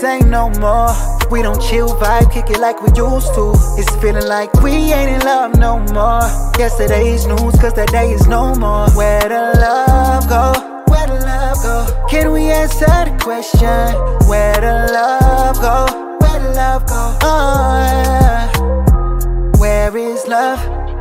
same no more. We don't chill vibe, kick it like we used to. It's feeling like we ain't in love no more. Yesterday's news, cause that day is no more. Where the love go? Where the love go? Can we answer the question? Where the love go? Where the love go? Oh, yeah. Where is love?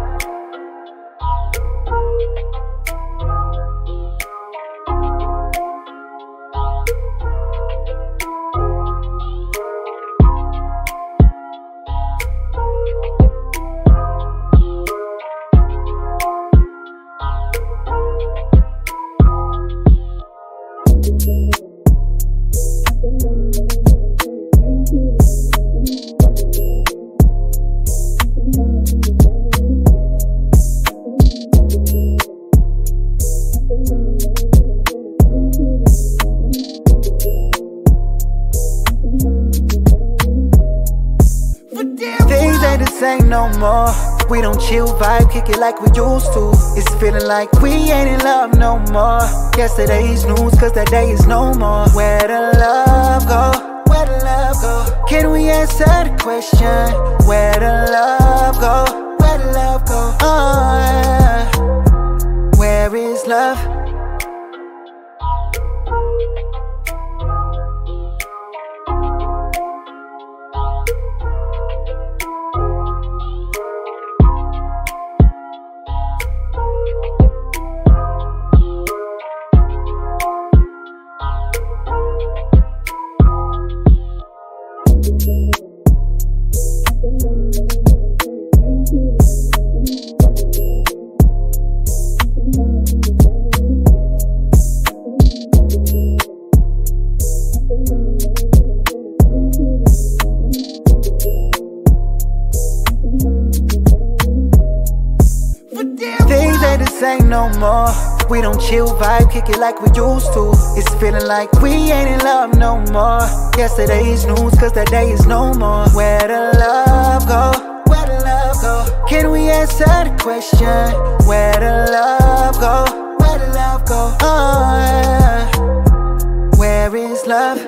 Things ain't the same no more. We don't chill vibe, kick it like we used to. It's feeling like we ain't in love no more. Yesterday's news, cause that day is no more. Where the love go? Where the love go? Can we answer the question? Where the love go? Where the love go? Oh, yeah. Where is love? Things ain't the same no more. We don't chill vibe, kick it like we used to. It's feeling like we ain't in love no more. Yesterday's news, cause that day is no more. Where the love go? Where the love go? Can we answer the question? Where the love go? Where the love go? Oh, yeah. Where is love?